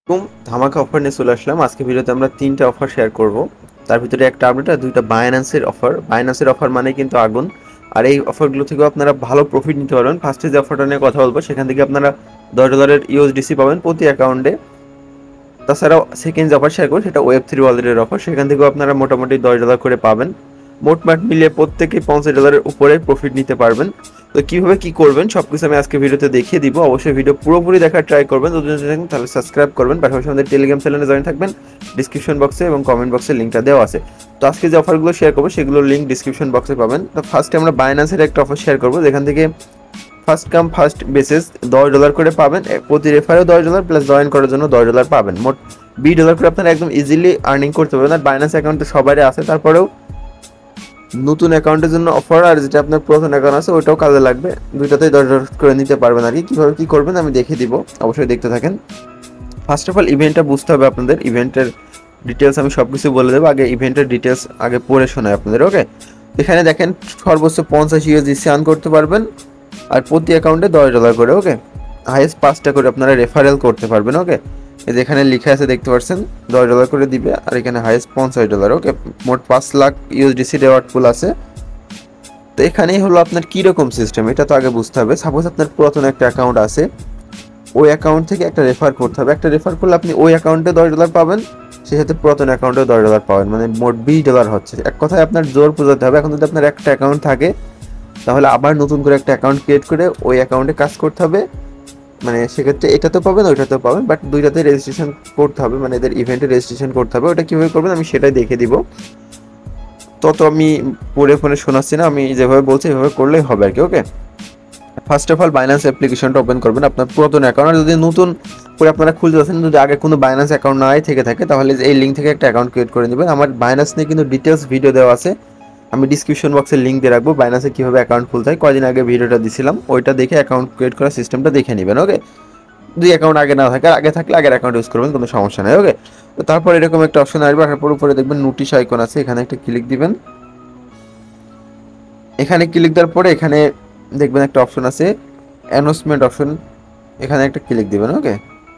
এরকম ধামাকা অফার নিয়ে চলে আসলাম। আজকে ভিডিওতে আমরা ৩টা অফার শেয়ার করব। তার ভিতরে একটা আপডেট আর ২টা বাইন্যান্সের অফার। বাইন্যান্সের অফার মানে কিন্তু আগুন। আর এই অফারগুলো থেকেও আপনারা ভালো প্রফিট নিতে পারবেন। ফার্স্টে যে অফারটা নিয়ে কথা বলবো সেখান থেকে আপনারা $10 ইউএসডিসি পাবেন প্রতি অ্যাকাউন্টে। তাছাড়াও সেকেন্ড যে অফার শেয়ার করবো সেটা ওয়েব3 ওয়ালেটের অফার। সেখান থেকেও আপনারা মোটামুটি $10 করে পাবেন। মোটমাট মিলিয়ে প্রত্যেকেই $50 উপরে প্রফিট নিতে পারবেন। তো কিভাবে কি করবেন সবকিছু আমি আজকে ভিডিওতে দেখিয়ে দিব। অবশ্যই ভিডিও পুরোপুরি দেখার ট্রাই করবেন। যদি থাকেন তাহলে সাবস্ক্রাইব করবেন, পাশাপাশি আমাদের টেলিগ্রাম চ্যানেলে জয়েন থাকবেন। ডিসক্রিপশন বক্সে এবং কমেন্ট বক্সে লিঙ্কটা দেওয়া আছে। তো আজকে যে অফারগুলো শেয়ার করবো সেগুলোর লিঙ্ক ডিসক্রিপশন বক্সে পাবেন। তো ফার্স্টে আমরা বাইন্যান্সের একটা অফার শেয়ার করবো, যেখান থেকে ফার্স্ট কাম ফার্স্ট বেসিস $10 করে পাবেন। প্রতি রেফারেও $10 প্লাস জয়েন করার জন্য $10 পাবেন। মোট $20 করে আপনারা একদম ইজিলি আর্নিং করতে পারবেন। আর বাইন্যান্স অ্যাকাউন্টে সবারই আছে, তারপরেও নতুন অ্যাকাউন্টের জন্য অফার আর যেটা আপনার পুরাতন অ্যাকাউন্ট আছে ওইটাও কাজে লাগবে। দুইটাতেই $10 করে নিতে পারবেন আর কি। কীভাবে কী করবেন আমি দেখিয়ে দিব, অবশ্যই দেখতে থাকেন। ফার্স্ট অফ অল ইভেন্টটা বুঝতে হবে আপনাদের। ইভেন্টের ডিটেলস আমি সব কিছু বলে দেবো। আগে ইভেন্টের ডিটেলস আগে পড়ে শোনায় আপনাদের। ওকে, এখানে দেখেন সর্বোচ্চ 50 ইউএসডিসি আর্ন করতে পারবেন আর প্রতি অ্যাকাউন্টে $10 করে। ওকে, হাইয়েস্ট 5টা করে আপনারা রেফারেল করতে পারবেন। ওকে, এই যেখানে লিখে আছে দেখতে পাচ্ছেন $10 করে দিবে আর এখানে হাইয়েস্ট $50। ওকে, মোট 5 লাখ ইউএসডিসি রেওয়ার্ড পুল আছে। তো এখানেই হলো আপনার কীরকম সিস্টেম এটা তো আগে বুঝতে হবে। সাপোজ আপনার পুরাতন একটা অ্যাকাউন্ট আছে, ওই অ্যাকাউন্ট থেকে একটা রেফার করতে হবে। একটা রেফার করলে আপনি ওই অ্যাকাউন্টে $10 পাবেন, সেই সাথে পুরাতন অ্যাকাউন্টে $10 পাবেন, মানে মোট $20 হচ্ছে। এক কথায় আপনার জোর বোঝাতে হবে। এখন যদি আপনার একটা অ্যাকাউন্ট থাকে তাহলে আবার নতুন করে একটা অ্যাকাউন্ট ক্রিয়েট করে ওই অ্যাকাউন্টে কাজ করতে হবে। মানে সেক্ষেত্রে এটাতেও পাবেন ওইটাতেও পাবেন, বাট দুইটাতে রেজিস্ট্রেশন করতে হবে, মানে এদের ইভেন্টে রেজিস্ট্রেশন করতে হবে। ওটা কীভাবে করবেন আমি সেটাই দেখে দিব। তত আমি পড়ে ফোনে শোনাচ্ছি না, আমি যেভাবে বলছি এভাবে করলেই হবে আর কি। Okay, first of all Binance অ্যাপ্লিকেশনটা ওপেন করবেন। আপনার পুরাতন অ্যাকাউন্ট আর যদি নতুন করে আপনারা খুলতে যাচ্ছেন, যদি আগে কোনো বাইন্যান্স অ্যাকাউন্ট নাই থেকে থাকে তাহলে এই লিঙ্ক থেকে একটা অ্যাকাউন্ট ক্রিয়েট করে নেবেন। আমার বাইন্যান্স নিয়ে কিন্তু ডিটেলস ভিডিও দেওয়া আছে, আমি ডিসক্রিপশন বক্সে লিঙ্ক দিয়ে রাখবো। বাইন্যান্সে কীভাবে অ্যাকাউন্ট খুলতে হয় কয়দিন আগে ভিডিওটা দিছিলাম, ওইটা দেখে অ্যাকাউন্ট ক্রিয়েট করার সিস্টেমটা দেখে নেবেন। ওকে, দুই অ্যাকাউন্ট আগে না থাকে, আগে থাকলে আগের অ্যাকাউন্ট ইউজ করবেন, কোনো সমস্যা নেই। ওকে, তো তারপর এরকম একটা অপশন আসবে, আসার পর উপরে দেখবেন নোটিশ আইকন আছে, এখানে একটা ক্লিক দিবেন। এখানে ক্লিক দেওয়ার পরে এখানে দেখবেন একটা অপশন আছে অ্যানাউন্সমেন্ট অপশন, এখানে একটা ক্লিক দিবেন। ওকে,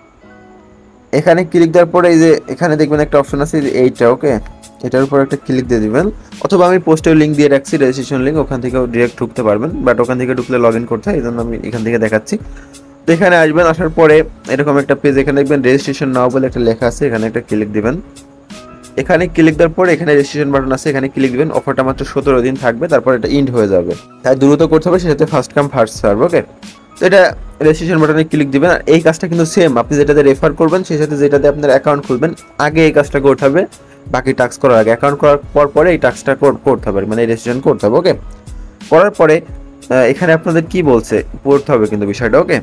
এখানে ক্লিক দেওয়ার পরে এই যে এখানে দেখবেন একটা অপশন আছে এইটা। ওকে, এটার উপর একটা ক্লিক দিয়ে দিবেন, অথবা আমি পোস্টের লিঙ্ক দিয়ে রাখছি, রেজিস্ট্রেশন লিঙ্ক, ওখান থেকেও ডিরেক্ট ঢুকতে পারবেন, বাট ওখান থেকে ঢুকলে লগ ইন করতে হয়, এই জন্য আমি এখান থেকে দেখাচ্ছি। তো এখানে আসবেন, আসার পরে এরকম একটা পেজ, এখানে দেখবেন রেজিস্ট্রেশন নাও বলে একটা লেখা আছে, এখানে একটা ক্লিক দিবেন। এখানে ক্লিক দেওয়ার পরে এখানে রেজিস্ট্রেশন বাটন আছে, এখানে ক্লিক দিবেন। অফারটা মাত্র 17 দিন থাকবে, তারপর এটা ইন্ড হয়ে যাবে, তাই দ্রুত করতে হবে, সেটাতে first come first serve. Okay, তো এটা রেজিস্ট্রেশন বাটনে ক্লিক দিবেন। আর এই কাজটা কিন্তু সেম, আপনি যেটাতে রেফার করবেন সেই সাথে যেটাতে আপনার অ্যাকাউন্ট খুলবেন আগে এই কাজটা করতে হবে, বাকি টাস্ক করার আগে। অ্যাকাউন্ট করার পরে এই টাস্কটা করতে হবে, মানে রেজিস্ট্রেশন করতে হবে। ওকে, করার পরে এখানে আপনাদের কি বলছে পড়তে হবে কিন্তু বিষয়টা। ওকে,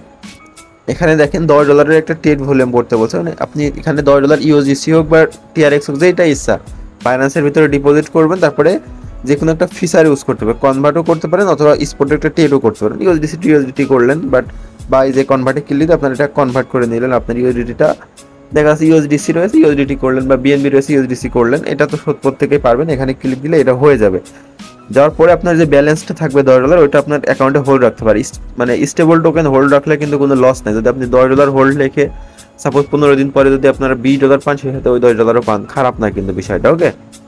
এখানে দেখেন $10 একটা ট্রেড ভলিউম পড়তে বলছে, মানে আপনি এখানে $10 ইউএসডিসি হোক বা টিআরএক্স হোক যেটা ইচ্ছা ফাইন্যান্সের ভিতরে ডিপোজিট করবেন, তারপরে যে কোনো একটা ফিচার ইউজ করতে হবে, কনভার্টও করতে পারেন অথবা স্পটে একটা ট্রেডও করতে পারেন। ইউএসডিসি টু ইউএসডিটি করলেন, বাট বা এই যে কনভার্টে ক্লিক দিয়ে আপনার এটা কনভার্ট করে নিলেন। আপনার ইউএসডিটিটা দেখা যাচ্ছে ইউএসডিসি রয়েছে, ইউএসডিটি করলেন, বা বিএনবি রয়েছে ইউএসডিসি করলেন, এটা তো প্রত্যেকেই পারবেন। এখানে ক্লিক দিলে এটা হয়ে যাবে। যাওয়ার পরে আপনার যে ব্যালেন্সটা থাকবে $10 ওইটা আপনার অ্যাকাউন্টে হোল্ড রাখতে পারে, মানে স্টেবল টোকেন হোল্ড রাখলে কিন্তু কোনো লস নেই। যদি আপনি $10 হোল্ড রেখে সাপোজ 15 দিন পরে যদি আপনারা $20 পান, সেক্ষেত্রে ওই $10 পান, খারাপ না কিন্তু বিষয়টা। ওকে,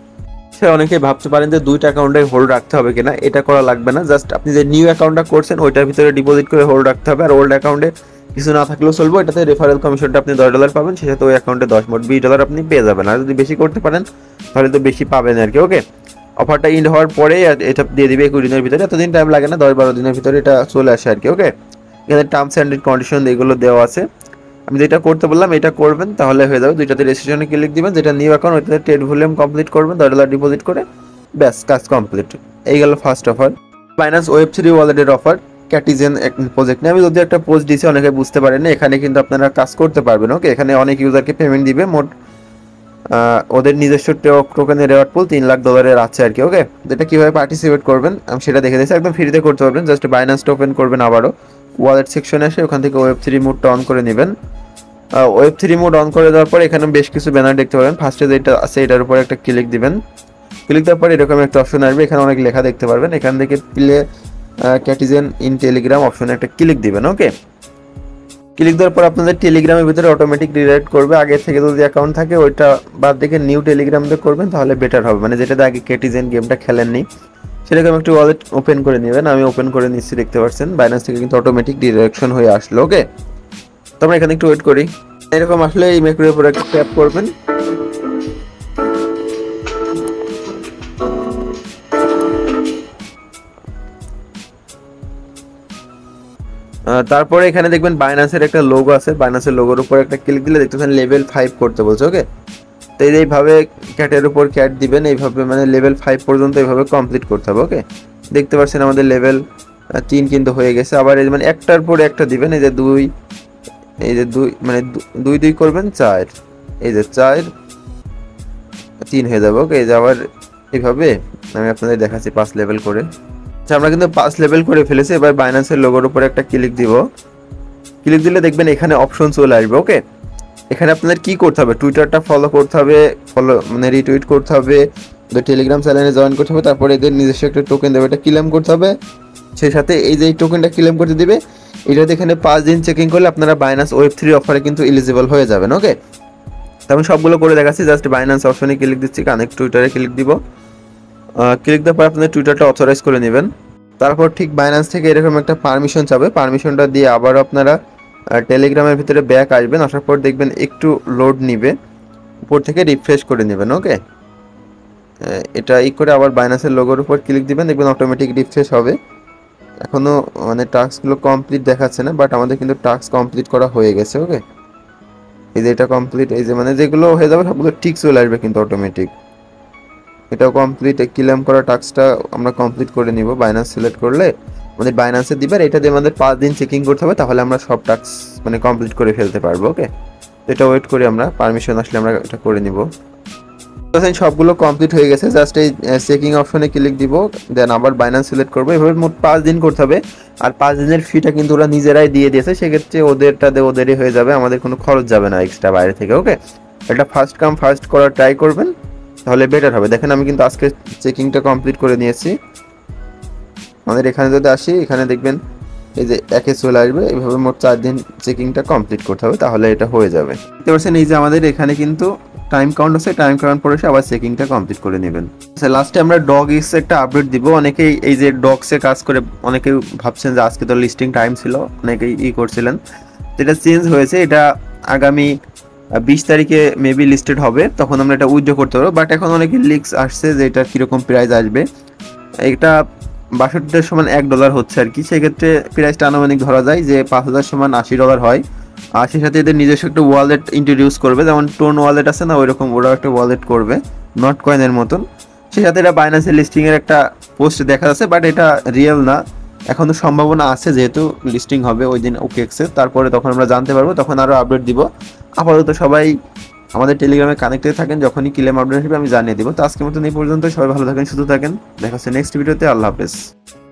সে অনেকেই ভাবতে পারেন যে দুইটা অ্যাকাউন্টে হোল্ড রাখতে হবে কিনা, এটা করা লাগবে না। জাস্ট আপনি যে নিউ অ্যাকাউন্টটা করছেন ওইটার ভিতরে ডিপোজিট করে হোল্ড রাখতে হবে, আর ওল্ড অ্যাকাউন্টে কিছু না থাকলেও চলবে, এটাতে রেফারেল কমিশনটা আপনি $10 পাবেন, সেক্ষেত্রে ওই অ্যাকাউন্টে মোট $20 আপনি পেয়ে যাবেন। আর যদি বেশি করতে পারেন তাহলে তো বেশি পাবেন আর কি। ওকে, অফারটা ইন্ড হওয়ার পরে এটা দিয়ে দিবে 20 দিনের ভিতরে, এতদিন টাইম লাগে না, 10-12 দিনের ভিতরে এটা চলে আসে আর কি। ওকে, এখানে টার্মস অ্যান্ড কন্ডিশন এগুলো দেওয়া আছে, আমি যেটা করতে বললাম এটা করবেন তাহলে হয়ে যাবে। দুইটাতে রেজিস্ট্রেশনে ক্লিক দিবেন, যেটা নিউ অ্যাকাউন্ট ওইটাতে ট্রেড ভলিউম কমপ্লিট করবেন, $10 ডিপোজিট করে, ব্যাস কাজ কমপ্লিট। এই গেল ফার্স্ট অফার। বাইন্যান্স ওয়েব3 ওয়ালেটের অফার ক্যাটিজেন প্রজেক্ট নিয়ে আমি যদি একটা পোস্ট দিয়েছি, অনেকে বুঝতে পারেন না, এখানে কিন্তু আপনারা কাজ করতে পারবেন। ওকে, এখানে অনেক ইউজারকে পেমেন্ট দিবে, মোট ওদের নিজস্ব টোকেনের রেওয়ার্ড পুল $3 লাখ আছে আর কি। ওকে, যেটা কীভাবে পার্টিসিপেট করবেন আমি সেটা দেখে দিয়েছি, একদম ফ্রিতে করতে পারবেন। জাস্ট বাইন্যান্সটা ওপেন করবেন, আবারও ওয়ালেট সেকশনে এসে ওখান থেকে ওয়েব3 মোডটা অন করে নেবেন। ওয়েব3 মোড অন করে দেওয়ার পর এখানে বেশ কিছু ব্যানার দেখতে পাবেন। ফার্স্টে যেটা আছে এটার উপরে একটা ক্লিক দিবেন। ক্লিক দেওয়ার পর এরকম একটা অপশন আসবে, এখানে অনেক লেখা দেখতে পারবেন, এখান থেকে প্লে ক্যাটিজেন ইন টেলিগ্রাম অপশনে একটা ক্লিক দিবেন। ওকে, ক্লিক দেওয়ার পর আপনাদের টেলিগ্রামের ভিতরে অটোমেটিক রিডাইরেক্ট করবে। আগে থেকে যদি অ্যাকাউন্ট থাকে ওইটা বাদ দেখে নিউ টেলিগ্রাম দিয়ে করবেন তাহলে বেটার হবে, মানে যেটাতে আগে কেটিজেন গেমটা খেলেননি সেরকম একটু ওয়ালেট ওপেন করে নেবেন। আমি ওপেন করে নিচ্ছি, দেখতে পাচ্ছেন বাইন্যান্স থেকে কিন্তু অটোমেটিক ডিরেকশন হয়ে আসলো। ওকে, তো আমরা এখানে একটু ওয়েট করি। এরকম আসলে এই ম্যাক্রোর উপর একটা ট্যাপ করবেন। তারপরে এখানে দেখবেন বাইন্যান্সের একটা লোগো আছে, বাইন্যান্সের লোগোর উপর একটা ক্লিক দিলে দেখতেছেন লেভেল 5 করতে বলছে। ওকে, তো এইভাবে ক্যাটের উপর ক্যাট দিবেন, এইভাবে মানে লেভেল 5 পর্যন্ত এইভাবে কমপ্লিট করতে হবে। ওকে, দেখতে পাচ্ছেন আমাদের লেভেল 3 কিন্তু হয়ে গেছে। আবার এই মানে একটার পর একটা দিবেন, এই যে 2, এই যে 2 মানে 2 2 করবেন 4, এই যে 4 3 হয়ে যাবে। ওকে, এই যে আবার এইভাবে আমি আপনাদের দেখাচ্ছি 5 লেভেল করে। আচ্ছা, আমরা কিন্তু 5 লেভেল করে ফেলেছি। এবার বাইন্যান্সের লোগোর উপর একটা ক্লিক দিব। ক্লিক দিলে দেখবেন এখানে অপশন চলে আসবে। ওকে, এখানে আপনাদের কি করতে হবে, টুইটারটা ফলো করতে হবে, মানে রিটুইট করতে হবে, টেলিগ্রাম চ্যানেলে জয়েন করতে হবে, তারপরে এদের নিজস্ব একটা টোকেন দেবে, এটা ক্লেম করতে হবে। সেই সাথে এই যে এই টোকেনটা ক্লেম করতে দিবে, এটাতে এখানে 5 দিন চেকিং করলে আপনারা বাইন্যান্স Web3 অফারে কিন্তু এলিজিবল হয়ে যাবেন। ওকে, তো আমি সবগুলো করে দেখাচ্ছি। জাস্ট বাইন্যান্স অপশনে ক্লিক দিচ্ছি, কানেক্ট টুইটারে ক্লিক দিব। ক্লিক দেওয়ার পর আপনাদের টুইটারটা অথরাইজ করে নেবেন। তারপর ঠিক বাইন্যান্স থেকে এরকম একটা পারমিশন চাবে, পারমিশনটা দিয়ে আবার আপনারা টেলিগ্রামের ভিতরে ব্যাক আসবেন। আসার পর দেখবেন একটু লোড নিবে, উপর থেকে রিফ্রেশ করে নেবেন। ওকে, এটা করে আবার বাইন্যান্সের লোগোর উপর ক্লিক দিবেন, দেখবেন অটোমেটিক রিফ্রেশ হবে। এখনও মানে টাস্কগুলো কমপ্লিট দেখাচ্ছে না, বাট আমাদের কিন্তু টাস্ক কমপ্লিট করা হয়ে গেছে। ওকে, এই যে এটা কমপ্লিট, এই যে মানে যেগুলো হয়ে যাবে সবগুলো ঠিক চলে আসবে কিন্তু অটোমেটিক। এটাও কমপ্লিট, ক্লেম করা টাস্কটা আমরা কমপ্লিট করে নিব। বাইন্যান্স সিলেক্ট করলে আমাদের বাইন্যান্সে দিবে, এটা দিয়ে আমাদের 5 দিন চেকিং করতে হবে, তাহলে আমরা সব টাস্ক মানে কমপ্লিট করে ফেলতে পারবো। ওকে, এটা ওয়েট করি, আমরা পারমিশন আসলে আমরা এটা করে নিব। সবগুলো কমপ্লিট হয়ে গেছে। জাস্ট এই চেকিং অপশনে ক্লিক দিব, দেন আবার বাইন্যান্স সিলেক্ট করবো। এভাবে মোট 5 দিন করতে হবে। আর 5 দিনের ফিটা কিন্তু ওরা নিজেরাই দিয়ে দিয়েছে, সেক্ষেত্রে ওদেরটাতে ওদেরই হয়ে যাবে, আমাদের কোনো খরচ যাবে না এক্সট্রা বাইরে থেকে। ওকে, এটা ফার্স্ট কাম ফার্স্ট করার ট্রাই করবেন, তাহলে বেটার হবে। দেখেন আমি কিন্তু আজকে চেকিংটা কমপ্লিট করে নিয়েছি। আমাদের এখানে যদি আসি, এখানে দেখবেন এই যে একে চলে আসবে। এইভাবে মোট 4 দিন চেকিংটা কমপ্লিট করতে হবে, তাহলে এটা হয়ে যাবে। দেখতে পাচ্ছেন এই যে আমাদের এখানে কিন্তু টাইম কাউন্ট আছে, টাইম কাউন্ট পরে এসে আবার চেকিংটা কমপ্লিট করে নেবেন। আচ্ছা, লাস্টে আমরা ডগ এক্স একটা আপডেট দিব। অনেকেই এই যে ডগসে কাজ করে অনেকেই ভাবছেন যে আজকে তো লিস্টিং টাইম ছিল, অনেকেই করছিলেন। এটা চেঞ্জ হয়েছে, এটা আগামী 20 তারিখে মেবি লিস্টেড হবে, তখন আমরা এটা উইথড্র করতে পারবো। বাট এখন অনেকে লিক্স আসছে যে এটা কীরকম প্রাইস আসবে। এটা 62 সমান $1 হচ্ছে আর কি। সেক্ষেত্রে প্রাইসটা আনুমানিক ধরা যায় যে 5000 সমান $80 হয়। আর সেই সাথে এদের নিজস্ব একটা ওয়ালেট ইন্ট্রোডিউস করবে, যেমন টোন ওয়ালেট আছে না, ওইরকম ওরাও একটা ওয়ালেট করবে নট কয়েনের মতন। সেই সাথে এটা বাইন্যান্সের লিস্টিংয়ের একটা পোস্ট দেখা যাচ্ছে, বাট এটা রিয়েল না। এখন তো সম্ভাবনা আছে, যেহেতু লিস্টিং হবে ওই দিন OKX-এ, তারপরে তখন আমরা জানতে পারবো, তখন আরও আপডেট দিব। আপাতত সবাই আমাদের টেলিগ্রামে কানেক্টেড থাকেন, যখনই ক্লেম আপডেট আসবে আমি জানিয়ে দিব। তো আজকের মতন এই পর্যন্ত, সবাই ভালো থাকেন, সুস্থ থাকেন, দেখা হচ্ছে নেক্সট ভিডিওতে। আল্লাহ হাফেজ।